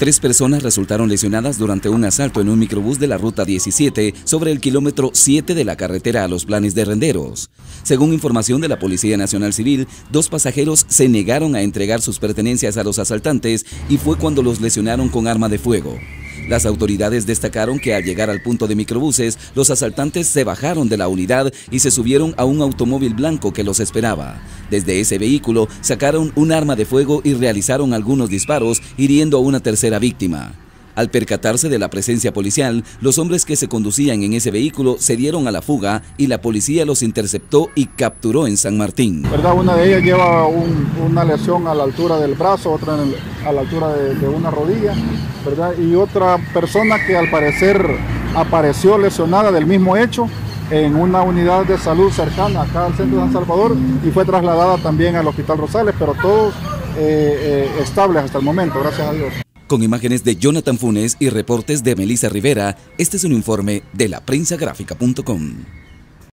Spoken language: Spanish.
3 personas resultaron lesionadas durante un asalto en un microbús de la Ruta 17 sobre el kilómetro 7 de la carretera a Los Planes de Renderos. Según información de la Policía Nacional Civil, 2 pasajeros se negaron a entregar sus pertenencias a los asaltantes y fue cuando los lesionaron con arma de fuego. Las autoridades destacaron que al llegar al punto de microbuses, los asaltantes se bajaron de la unidad y se subieron a un automóvil blanco que los esperaba. Desde ese vehículo sacaron un arma de fuego y realizaron algunos disparos, hiriendo a una tercera víctima. Al percatarse de la presencia policial, los hombres que se conducían en ese vehículo se dieron a la fuga y la policía los interceptó y capturó en San Martín. ¿Verdad? Una de ellas lleva una lesión a la altura del brazo, otra a la altura de una rodilla, ¿verdad? Y otra persona que al parecer apareció lesionada del mismo hecho en una unidad de salud cercana acá al centro de San Salvador y fue trasladada también al Hospital Rosales, pero todos estables hasta el momento, gracias a Dios. Con imágenes de Jonathan Funes y reportes de Melissa Rivera, este es un informe de laprensagráfica.com.